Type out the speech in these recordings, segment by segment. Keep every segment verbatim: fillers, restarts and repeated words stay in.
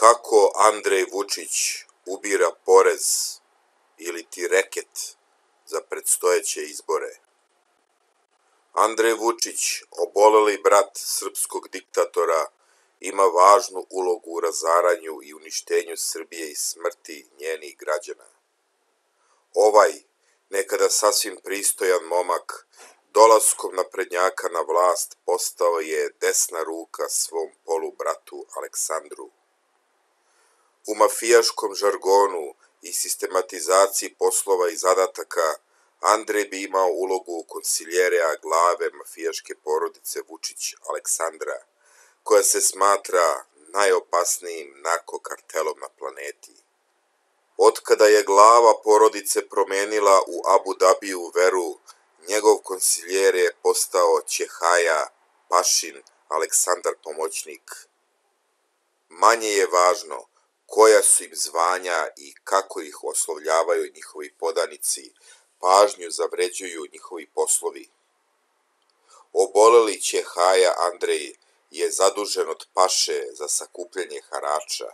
Kako Andrej Vučić ubira porez ili ti reket za predstojeće izbore? Andrej Vučić, oboleli brat srpskog diktatora, ima važnu ulogu u razaranju i uništenju Srbije i smrti njenih građana. Ovaj, nekada sasvim pristojan momak, dolaskom naprednjaka na vlast postao je desna ruka svom polubratu Aleksandru. U mafijaškom žargonu i sistematizaciji poslova i zadataka Andrej bi imao ulogu konsiljerea glave mafijaške porodice Vučić-Aleksandra, koja se smatra najopasnijim narkokartelom na planeti. Otkada je glava porodice promenila u Abu Dabiju veru, njegov konsiljer je postao Ćehaja, Pašin, Aleksandar pomoćnik. Manje je važno koja su im zvanja i kako ih oslovljavaju njihovi podanici, pažnju zavređuju njihovi poslovi. Oboleli Ćehaja Andrej je zadužen od Paše za sakupljanje harača.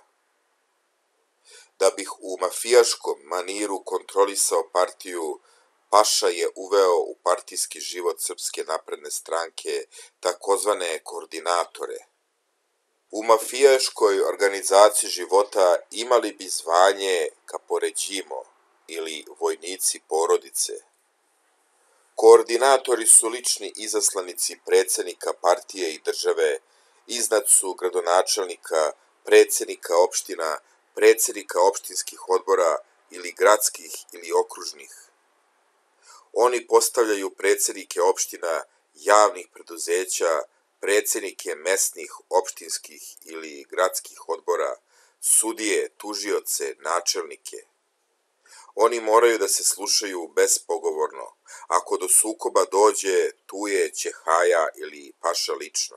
Da bih u mafijaškom maniru kontrolisao partiju, Paša je uveo u partijski život Srpske napredne stranke takozvane koordinatore. U mafijaškoj organizaciji života imali bi zvanje Caporegimo ili vojnici porodice. Koordinatori su lični izaslanici predsjednika partije i države, iznad su gradonačelnika, predsjednika opština, predsjednika opštinskih odbora ili gradskih ili okružnih. Oni postavljaju predsjednike opština, javnih preduzeća, predsjednike mesnih, opštinskih ili gradskih odbora, sudije, tužioce, načelnike. Oni moraju da se slušaju bespogovorno. Ako do sukoba dođe, tu je Ćehaja ili Paša lično.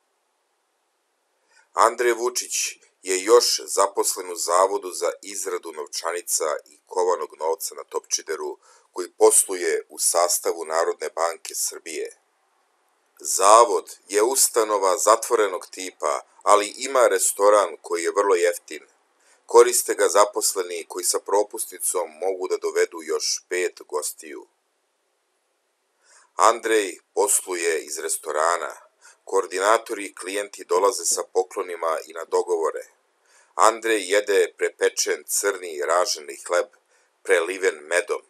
Andrej Vučić je još zaposlen u Zavodu za izradu novčanica i kovanog novca na Topčideru, koji posluje u sastavu Narodne banke Srbije. Zavod je ustanova zatvorenog tipa, ali ima restoran koji je vrlo jeftin. Koriste ga zaposleni koji sa propusnicom mogu da dovedu još pet gostiju. Andrej posluje iz restorana. Koordinatori i klijenti dolaze sa poklonima i na dogovore. Andrej jede prepečen crni raženi hleb, preliven medom.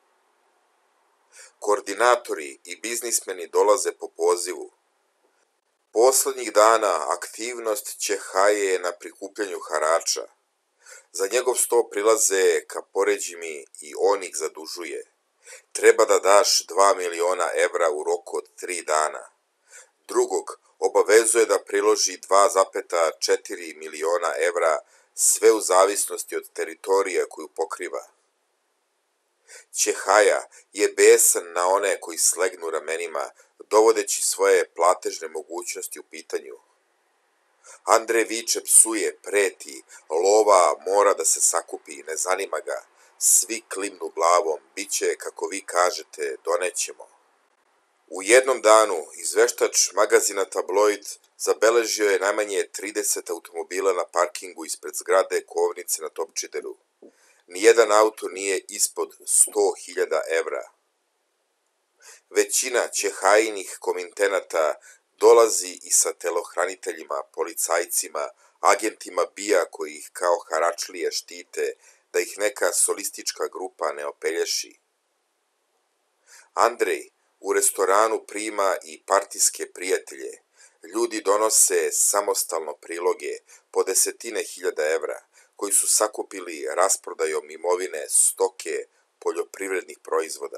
Koordinatori i biznismeni dolaze po pozivu. Poslednjih dana aktivnost Ćehaje je na prikupljanju harača. Za njegov sto prilaze Caporegimi i on ih zadužuje. Treba da daš dva miliona evra u roku od tri dana. Drugog obavezuje da priloži dva zarez četiri miliona evra, sve u zavisnosti od teritorija koju pokriva. Ćehaja je besan na one koji slegnu ramenima, dovodeći svoje platežne mogućnosti u pitanju. Andrej viče, psuje, preti, lova mora da se sakupi, ne zanima ga. Svi klimnu glavom, bit će, kako vi kažete, donećemo. U jednom danu izveštač magazina Tabloid zabeležio je najmanje trideset automobila na parkingu ispred zgrade Kovnice na Topčideru. Nijedan auto nije ispod sto hiljada evra. Većina Ćehajinih komitenata dolazi i sa telohraniteljima, policajcima, agentima B I A koji ih kao haračlije štite, da ih neka solistička grupa ne opelješi. Andrej u restoranu prima i partijske prijatelje. Ljudi donose samostalno priloge po desetine hiljada evra, koji su sakupili rasprodajom imovine, stoke, poljoprivrednih proizvoda.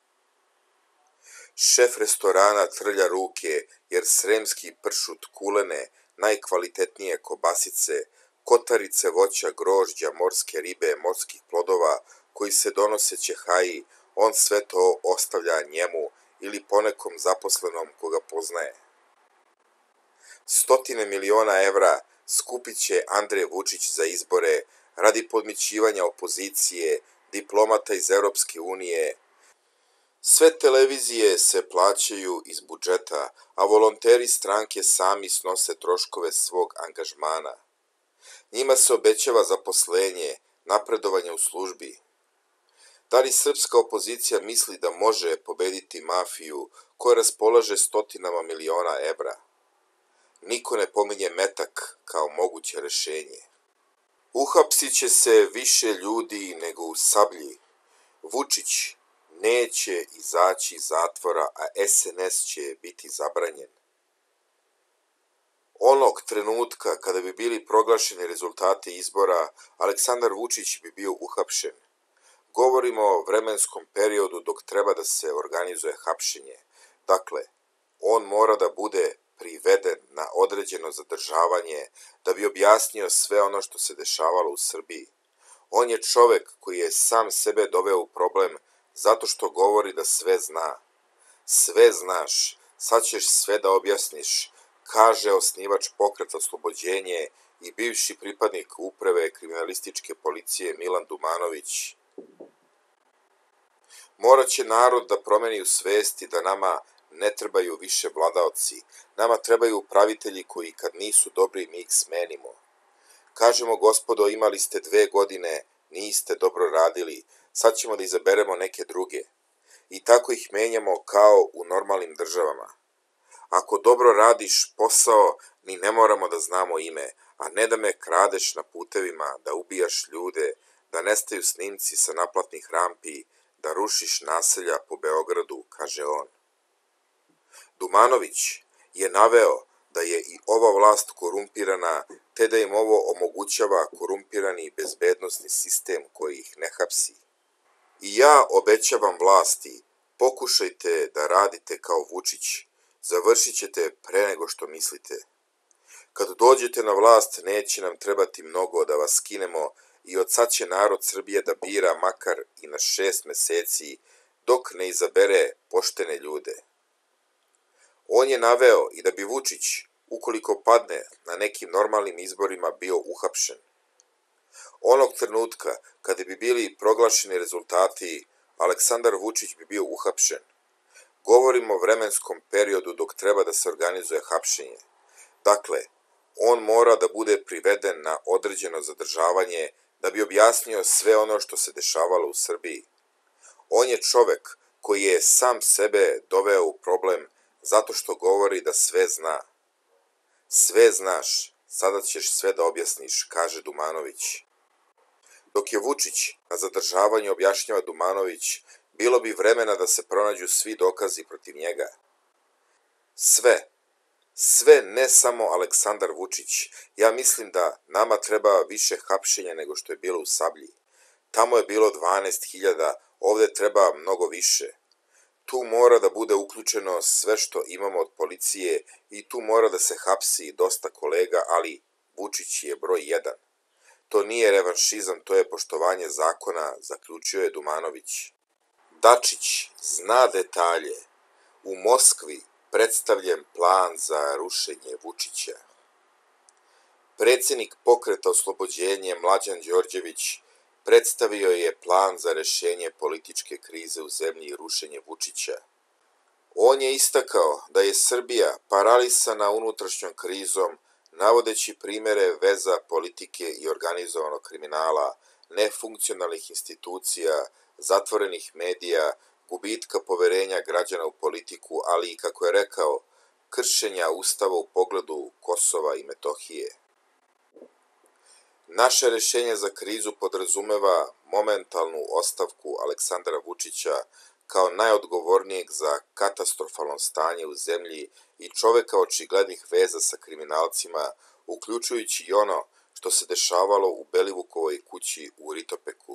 Šef restorana trlja ruke jer sremski pršut, kulene, najkvalitetnije kobasice, kotarice voća, grožđa, morske ribe, morskih plodova koji se donose Ćehaji, on sve to ostavlja njemu ili ponekom zaposlenom koga poznaje. Stotine miliona evra skupit će Andrej Vučić za izbore radi podmićivanja opozicije, diplomata iz Europske unije. Sve televizije se plaćaju iz budžeta, a volonteri stranke sami snose troškove svog angažmana. Njima se obećava zaposlenje, napredovanje u službi. Da li srpska opozicija misli da može pobediti mafiju koja raspolaže stotinama miliona evra? Niko ne pominje metak kao moguće rešenje. Uhapsit će se više ljudi nego u Sablji. Vučić neće izaći iz zatvora, a es en es će biti zabranjen. Onog trenutka kada bi bili proglašeni rezultati izbora, Aleksandar Vučić bi bio uhapšen. Govorimo o vremenskom periodu dok treba da se organizuje hapšenje. Dakle, on mora da bude priveden na određeno zadržavanje da bi objasnio sve ono što se dešavalo u Srbiji. On je čovek koji je sam sebe doveo u problem zato što govori da sve zna. Sve znaš, sad ćeš sve da objasniš, kaže osnivač Pokreta Oslobođenje i bivši pripadnik uprave kriminalističke policije Milan Dumanović. Morat će narod da promeni u svesti da nama ne trebaju više vladaoci, nama trebaju upravitelji koji kad nisu dobri mi ih smenimo. Kažemo, gospodo, imali ste dve godine, niste dobro radili, sad ćemo da izaberemo neke druge. I tako ih menjamo kao u normalnim državama. Ako dobro radiš posao, ni ne moramo da znamo ime, a ne da me kradeš na putevima, da ubijaš ljude, da nestaju snimci sa naplatnih rampi, da rušiš naselja po Beogradu, kaže on. Dumanović je naveo da je i ova vlast korumpirana, te da im ovo omogućava korumpirani bezbednosni sistem koji ih ne hapsi. I ja obećavam vlasti, pokušajte da radite kao Vučić, završit ćete pre nego što mislite. Kad dođete na vlast, neće nam trebati mnogo da vas skinemo i od sad će narod Srbije da bira makar i na šest meseci dok ne izabere poštene ljude. On je naveo i da bi Vučić, ukoliko padne na nekim normalnim izborima, bio uhapšen. Onog trenutka kada bi bili proglašeni rezultati, Aleksandar Vučić bi bio uhapšen. Govorimo o vremenskom periodu dok treba da se organizuje hapšenje. Dakle, on mora da bude priveden na određeno zadržavanje da bi objasnio sve ono što se dešavalo u Srbiji. On je čovek koji je sam sebe doveo u problem zato što govori da sve zna. Sve znaš, sada ćeš sve da objasniš, kaže Dumanović. Dok je Vučić na zadržavanju, objašnjava Dumanović, bilo bi vremena da se pronađu svi dokazi protiv njega. Sve, sve, ne samo Aleksandar Vučić. Ja mislim da nama treba više hapšenja nego što je bilo u Sablji. Tamo je bilo dvanaest hiljada, ovde treba mnogo više. Tu mora da bude uključeno sve što imamo od policije i tu mora da se hapsi dosta kolega, ali Vučić je broj jedan. To nije revanšizam, to je poštovanje zakona, zaključio je Dumanović. Dačić zna detalje. U Moskvi predstavljen plan za rušenje Vučića. Predsjednik Pokreta Oslobođenje Mlađan Đorđević predstavio je plan za rešenje političke krize u zemlji i rušenje Vučića. On je istakao da je Srbija paralisana unutrašnjom krizom, navodeći primere veza politike i organizovanog kriminala, nefunkcionalnih institucija, zatvorenih medija, gubitka poverenja građana u politiku, ali i, kako je rekao, kršenja Ustava u pogledu Kosova i Metohije. Naše rešenje za krizu podrazumeva momentalnu ostavku Aleksandra Vučića kao najodgovornijeg za katastrofalno stanje u zemlji i čoveka očiglednih veza sa kriminalcima, uključujući i ono što se dešavalo u Belivukovoj kući u Ritopeku.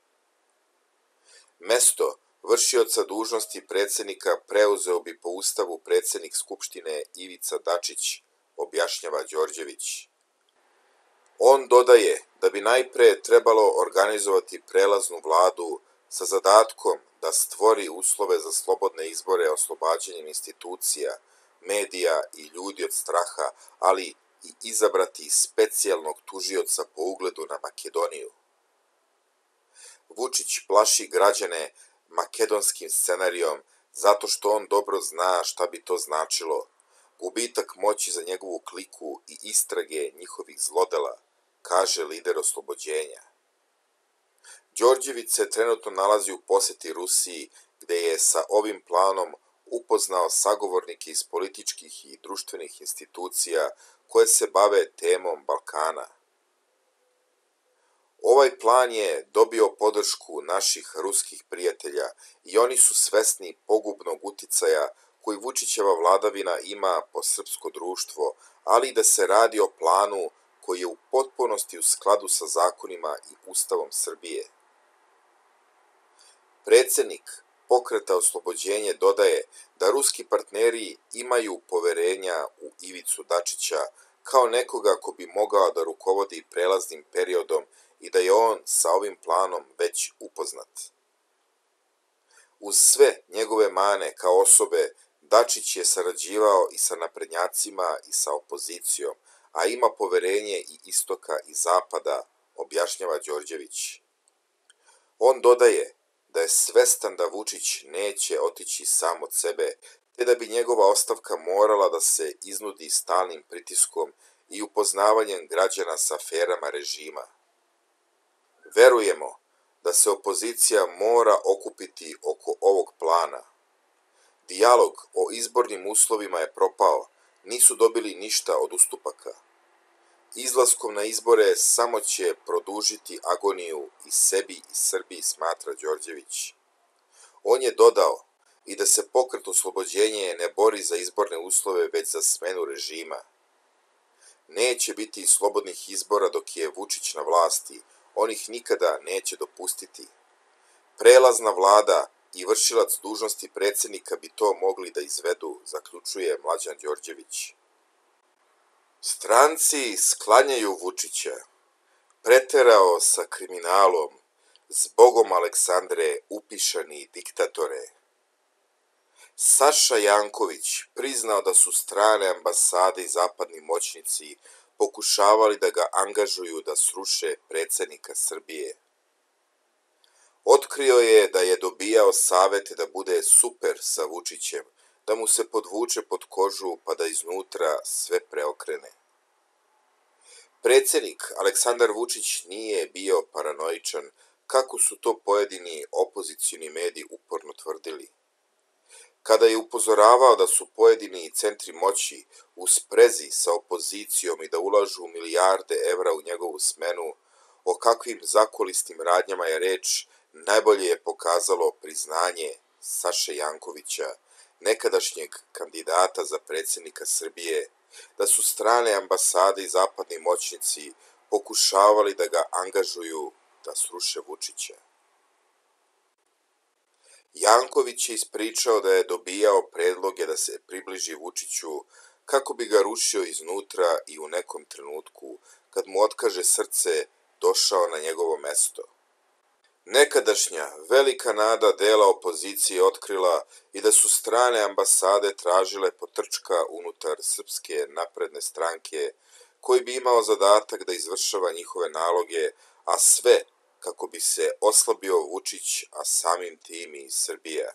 Mesto vršioca dužnosti predsjednika preuzeo bi po ustavu predsjednik Skupštine Ivica Dačić, objašnjava Đorđević. On dodaje da bi najpre trebalo organizovati prelaznu vladu sa zadatkom da stvori uslove za slobodne izbore oslobađanjem institucija, medija i ljudi od straha, ali i izabrati specijalnog tužioca po ugledu na Makedoniju. Vučić plaši građane makedonskim scenarijom zato što on dobro zna šta bi to značilo, gubitak moći za njegovu kliku i istrage njihovih zlodela, kaže lider oslobođenja. Đorđević se trenutno nalazi u poseti Rusiji, gde je sa ovim planom upoznao sagovornike iz političkih i društvenih institucija koje se bave temom Balkana. Ovaj plan je dobio podršku naših ruskih prijatelja i oni su svesni pogubnog uticaja koji Vučićeva vladavina ima po srpsko društvo, ali i da se radi o planu koji je u potpunosti u skladu sa zakonima i Ustavom Srbije. Predsednik Pokreta oslobođenje dodaje da ruski partneri imaju poverenja u Ivicu Dačića kao nekoga ko bi mogao da rukovodi prelaznim periodom i da je on sa ovim planom već upoznat. Uz sve njegove mane kao osobe, Dačić je sarađivao i sa naprednjacima i sa opozicijom, a ima poverenje i istoka i zapada, objašnjava Đorđević. On dodaje da je svestan da Vučić neće otići sam od sebe, te da bi njegova ostavka morala da se iznudi stalnim pritiskom i upoznavanjem građana sa aferama režima. Verujemo da se opozicija mora okupiti oko ovog plana. Dijalog o izbornim uslovima je propao, nisu dobili ništa od ustupaka. Izlaskom na izbore samo će produžiti agoniju i sebi i Srbiji, smatra Đorđević. On je dodao i da se Pokret oslobođenje ne bori za izborne uslove, već za smenu režima. Neće biti slobodnih izbora dok je Vučić na vlasti, on ih nikada neće dopustiti. Prelazna vlada i vršilac dužnosti predsednika bi to mogli da izvedu, zaključuje Mlađan Đorđević. Stranci sklanjaju Vučića, preterao sa kriminalom, zbogom Aleksandre upišani diktatore. Saša Janković priznao da su strane ambasade i zapadni moćnici pokušavali da ga angažuju da sruše predsednika Srbije. Otkrio je da je dobijao savete da bude super sa Vučićem, da mu se podvuče pod kožu pa da iznutra sve preokrene. Predsednik Aleksandar Vučić nije bio paranoičan, kako su to pojedini opozicioni mediji uporno tvrdili. Kada je upozoravao da su pojedini centri moći u sprezi sa opozicijom i da ulažu milijarde evra u njegovu smenu, o kakvim zakulisnim radnjama je reč, najbolje je pokazalo priznanje Saše Jankovića, nekadašnjeg kandidata za predsednika Srbije, da su strane ambasade i zapadni moćnici pokušavali da ga angažuju da sruše Vučića. Janković je ispričao da je dobijao predloge da se približi Vučiću kako bi ga rušio iznutra i u nekom trenutku, kad mu otkaže srce, došao na njegovo mesto. Nekadašnja velika nada dela opozicije otkrila i da su strane ambasade tražile potrčka unutar Srpske napredne stranke, koji bi imao zadatak da izvršava njihove naloge, a sve kako bi se oslabio Vučić, a samim tim i Srbija.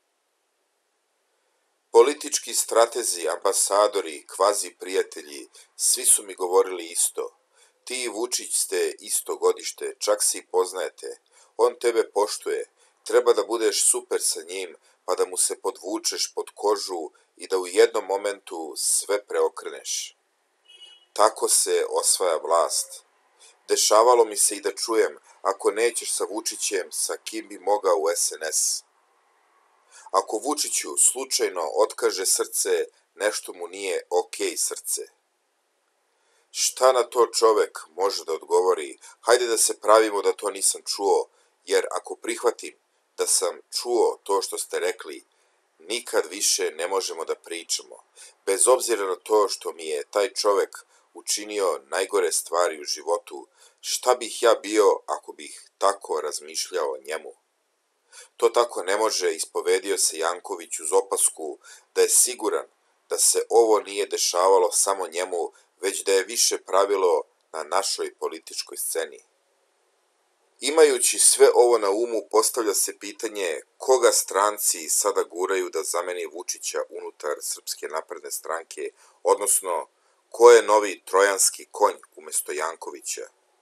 Politički stratezi, ambasadori, kvazi prijatelji, svi su mi govorili isto. Ti i Vučić ste isto godište, čak se i poznajete. On tebe poštuje, treba da budeš super sa njim, pa da mu se podvučeš pod kožu i da u jednom momentu sve preokreneš. Tako se osvaja vlast. Dešavalo mi se i da čujem, ako nećeš sa Vučićem, sa kim bi mogao u es en es. Ako Vučiću slučajno otkaže srce, nešto mu nije okej srce. Šta na to čovek može da odgovori? Hajde da se pravimo da to nisam čuo, jer ako prihvatim da sam čuo to što ste rekli, nikad više ne možemo da pričamo, bez obzira na to što mi je taj čovek učinio najgore stvari u životu. Šta bih ja bio ako bih tako razmišljao o njemu? To tako ne može, ispovedio se Janković uz opasku da je siguran da se ovo nije dešavalo samo njemu, već da je više pravilo na našoj političkoj sceni. Imajući sve ovo na umu, postavlja se pitanje koga stranci sada guraju da zameni Vučića unutar Srpske napredne stranke, odnosno ko je novi trojanski konj umesto Jankovića.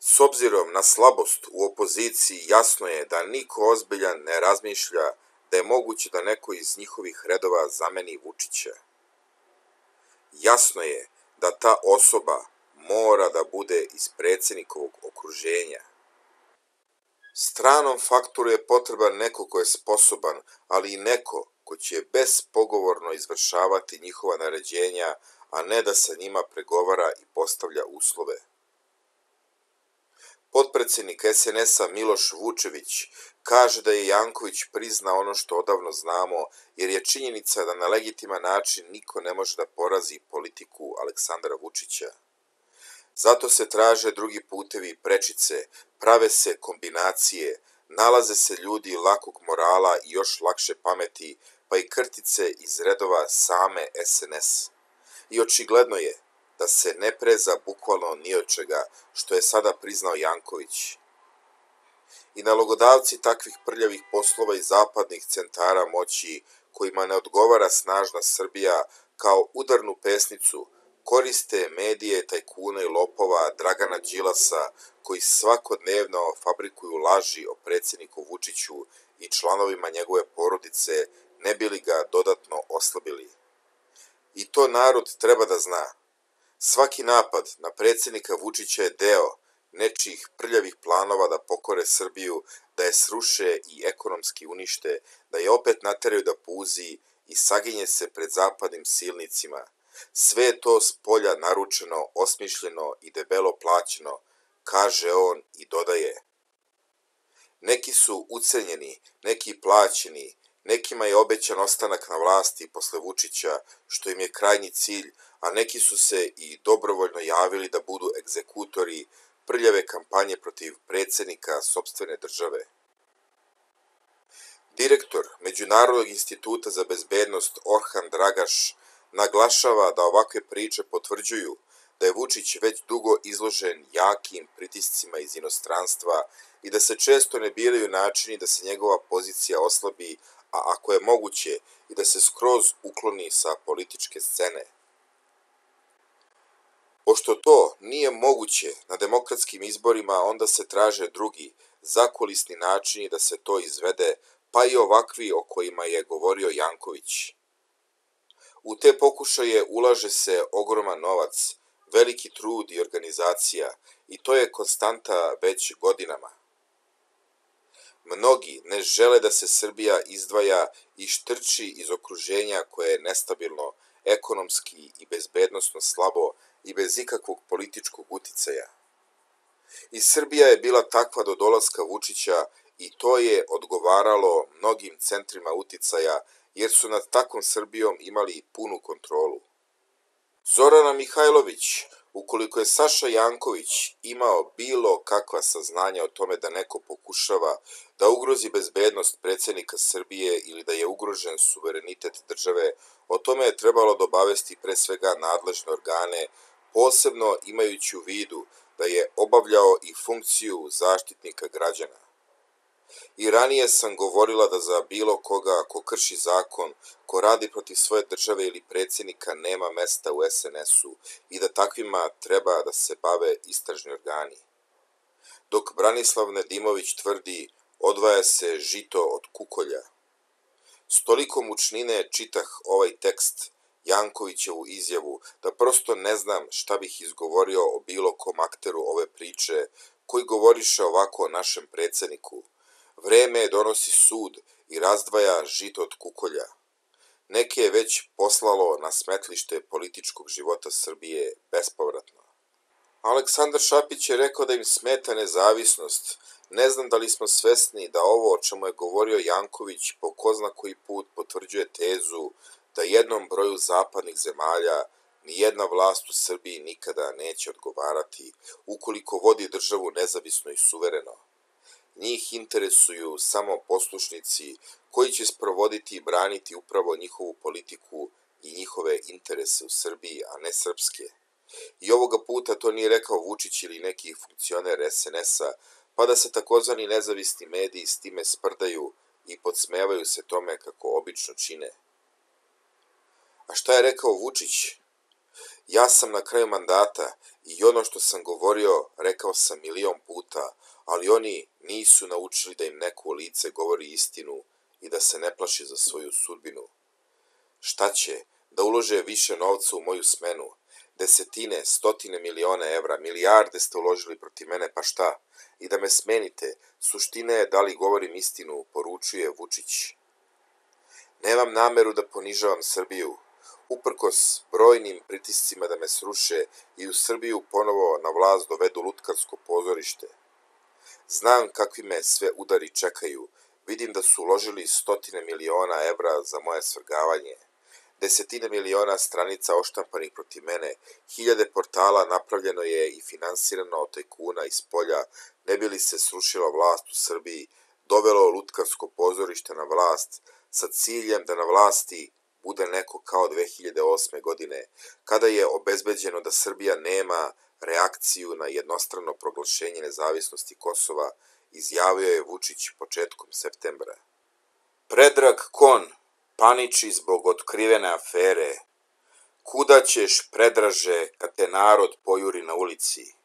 S obzirom na slabost u opoziciji, jasno je da niko ozbiljan ne razmišlja da je moguće da neko iz njihovih redova zameni Vučića. Jasno je da ta osoba mora da bude iz predsjednikovog okruženja. Stranom faktoru je potreban neko ko je sposoban, ali i neko ko će bespogovorno izvršavati njihova naređenja, a ne da sa njima pregovara i postavlja uslove. Potpredsjednik es en es-a Miloš Vučević kaže da je Janković priznao ono što odavno znamo, jer je činjenica da na legitiman način niko ne može da porazi politiku Aleksandra Vučića. Zato se traže drugi putevi i prečice, prave se kombinacije, nalaze se ljudi lakog morala i još lakše pameti, pa i krtice iz redova same es en es. I očigledno je da se ne preza bukvalno ni od čega, što je sada priznao Janković. I nalogodavci takvih prljavih poslova iz zapadnih centara moći, kojima ne odgovara snažna Srbija, kao udarnu pesnicu, koriste medije, tajkuna i lopova Dragana Đilasa, koji svakodnevno fabrikuju laži o predsjedniku Vučiću i članovima njegove porodice, ne bi li ga dodatno oslabili. I to narod treba da zna. Svaki napad na predsjednika Vučića je deo nečijih prljavih planova da pokore Srbiju, da je sruše i ekonomski unište, da je opet nateraju da puzi i saginje se pred zapadnim silnicima. Sve je to s polja naručeno, osmišljeno i debelo plaćeno, kaže on i dodaje. Neki su ucenjeni, neki plaćeni, nekima je obećan ostanak na vlasti posle Vučića, što im je krajnji cilj, a neki su se i dobrovoljno javili da budu egzekutori prljave kampanje protiv predsjednika sopstvene države. Direktor Međunarodnog instituta za bezbednost Orhan Dragaš naglašava da ovakve priče potvrđuju da je Vučić već dugo izložen jakim pritiscima iz inostranstva i da se često ne biraju načini da se njegova pozicija oslabi, a ako je moguće i da se skroz ukloni sa političke scene. Pošto to nije moguće na demokratskim izborima, onda se traže drugi, zakulisni načini da se to izvede, pa i ovakvi o kojima je govorio Janković. U te pokušaje ulaže se ogroman novac, veliki trud i organizacija, i to je konstanta već godinama. Mnogi ne žele da se Srbija izdvaja i štrči iz okruženja koje je nestabilno, ekonomski i bezbednosno slabo i bez ikakvog političkog uticaja. I Srbija je bila takva do dolaska Vučića i to je odgovaralo mnogim centrima uticaja, jer su nad takvom Srbijom imali punu kontrolu. Zorana Mihajlović, ukoliko je Saša Janković imao bilo kakva saznanja o tome da neko pokušava da ugrozi bezbednost predsjednika Srbije ili da je ugrožen suverenitet države, o tome je trebalo da obavesti pre svega nadležne organe, posebno imajući u vidu da je obavljao i funkciju zaštitnika građana. I ranije sam govorila da za bilo koga ko krši zakon, ko radi protiv svoje države ili predsjednika, nema mesta u es en es-u i da takvima treba da se bave istražni organi. Dok Branislav Nedimović tvrdi, odvaja se žito od kukolja. S toliko mučnine čitah ovaj tekst, Jankovićevu izjavu, da prosto ne znam šta bih izgovorio o bilo kom akteru ove priče koji govoriše ovako o našem predsjedniku. Vreme donosi sud i razdvaja žito od kukolja. Neke je već poslalo na smetlište političkog života Srbije bespovratno. Aleksandar Šapić je rekao da im smeta nezavisnost. Ne znam da li smo svesni da ovo o čemu je govorio Janković po ko zna koji put potvrđuje tezu da jednom broju zapadnih zemalja nijedna vlast u Srbiji nikada neće odgovarati ukoliko vodi državu nezavisno i suvereno. Njih interesuju samo poslušnici koji će sprovoditi i braniti upravo njihovu politiku i njihove interese u Srbiji, a ne srpske. I ovoga puta to nije rekao Vučić ili neki funkcioner es en es-a, pa da se takozvani nezavisni mediji s time sprdaju i podsmevaju se tome kako obično čine. A šta je rekao Vučić? Ja sam na kraju mandata I ono što sam govorio, rekao sam milion puta, ali oni nisu naučili da im neko u lice govori istinu i da se ne plaši za svoju sudbinu. Šta će? Da ulože više novca u moju smenu? Desetine, stotine miliona evra, milijarde ste uložili protiv mene, pa šta? I da me smenite, suština je da li govorim istinu, poručuje Vučić. Nemam nameru da ponižavam Srbiju. Uprkos brojnim pritiscima da me sruše i u Srbiju ponovo na vlast dovedu lutkarsko pozorište. Znam kakvi me sve udari čekaju. Vidim da su uložili stotine miliona evra za moje svrgavanje. Desetine miliona stranica oštampanih protiv mene, hiljade portala napravljeno je i finansirano od tajkuna iz polja, ne bi li se srušila vlast u Srbiji, dovelo lutkarsko pozorište na vlast, sa ciljem da na vlasti bude neko kao dve hiljade osme. godine, kada je obezbeđeno da Srbija nema reakciju na jednostrano proglašenje nezavisnosti Kosova, izjavio je Vučić početkom septembra. Predrag Kon paniči zbog otkrivene afere. Kuda ćeš, Predraže, kad te narod pojuri na ulici?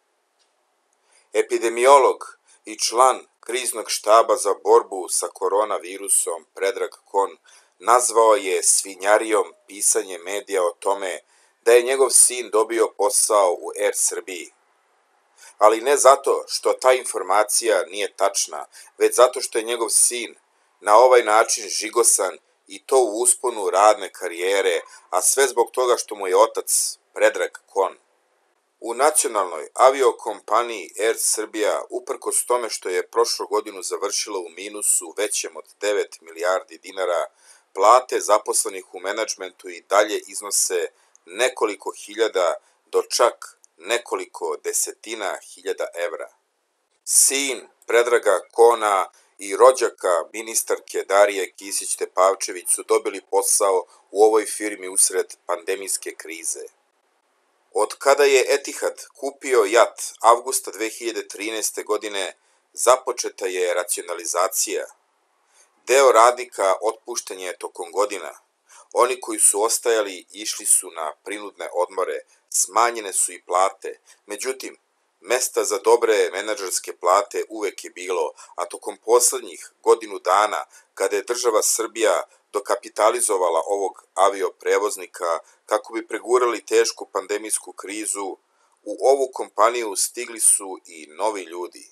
Epidemiolog i član kriznog štaba za borbu sa koronavirusom Predrag Kon nazvao je svinjarijom pisanje medija o tome da je njegov sin dobio posao u Er Srbiji. Ali ne zato što ta informacija nije tačna, već zato što je njegov sin na ovaj način žigosan i to u usponu radne karijere, a sve zbog toga što mu je otac Predrag Kon. U nacionalnoj aviokompaniji Er Srbija, uprkos tome što je prošlu godinu završila u minusu većem od devet milijardi dinara, plate zaposlenih u menadžmentu i dalje iznose nekoliko hiljada do čak nekoliko desetina hiljada evra. Sin Predraga Kona i rođaka ministarke Darije Kisić-Tepavčević su dobili posao u ovoj firmi usred pandemijske krize. Od kada je Etihad kupio JAT avgusta dve hiljade trinaeste. godine, započeta je racionalizacija. Deo radnika otpušten je tokom godina. Oni koji su ostajali išli su na prinudne odmore, smanjene su i plate. Međutim, mesta za dobre menadžerske plate uvek je bilo, a tokom poslednjih godinu dana, kada je država Srbija dokapitalizovala ovog avioprevoznika kako bi pregurali tešku pandemijsku krizu, u ovu kompaniju stigli su i novi ljudi.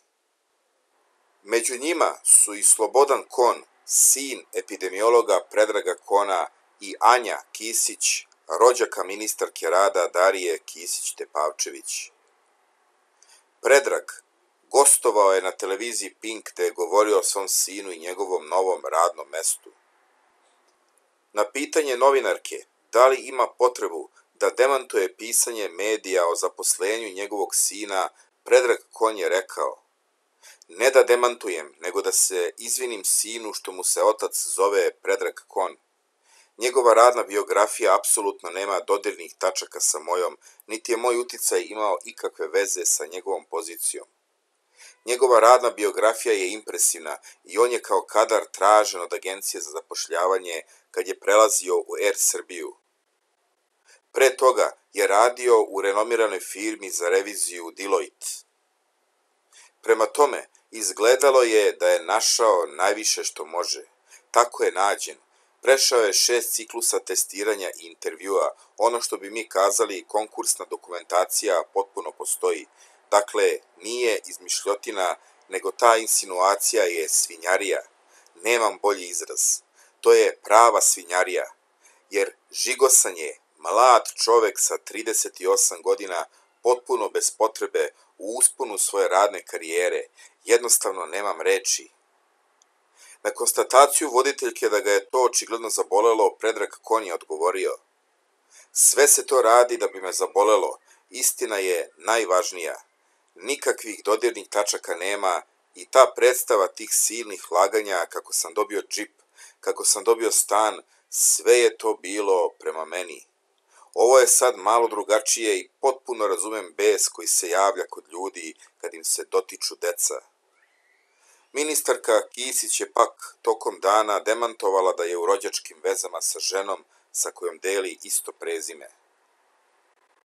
Među njima su i Slobodan Kon, sin epidemiologa Predraga Kona, i Anja Kisić, rođaka ministarke rada Darije Kisić-Tepavčević. Predrag gostovao je na televiziji Pink gde je govorio o svom sinu i njegovom novom radnom mestu. Na pitanje novinarke da li ima potrebu da demantuje pisanje medija o zaposlenju njegovog sina, Predrag Kon je rekao: ne da demantujem, nego da se izvinim sinu što mu se otac zove Predrag Kon. Njegova radna biografija apsolutno nema dodirnih tačaka sa mojom, niti je moj uticaj imao ikakve veze sa njegovom pozicijom. Njegova radna biografija je impresivna i on je kao kadar tražen od agencije za zapošljavanje kad je prelazio u Er Srbiju. Pre toga je radio u renomiranoj firmi za reviziju Deloitte. Prema tome, izgledalo je da je našao najviše što može. Tako je nađen. Prešao je šest ciklusa testiranja i intervjua, ono što bi mi kazali konkursna dokumentacija potpuno postoji. Dakle, nije izmišljotina, nego ta insinuacija je svinjarija. Nemam bolji izraz. To je prava svinjarija, jer žigosan je mlad čovek sa trideset osam godina, potpuno bez potrebe, u usponu svoje radne karijere. Jednostavno nemam reči. Na konstataciju voditeljke da ga je to očigledno zabolelo, Predrag Kon je odgovorio: sve se to radi da bi me zabolelo, istina je najvažnija. Nikakvih dodirnih tačaka nema i ta predstava tih silnih laganja kako sam dobio džip, kako sam dobio stan, sve je to bilo prema meni. Ovo je sad malo drugačije i potpuno razumem bes koji se javlja kod ljudi kad im se dotiču deca. Ministarka Kisić je pak tokom dana demantovala da je u rođačkim vezama sa ženom sa kojom deli isto prezime.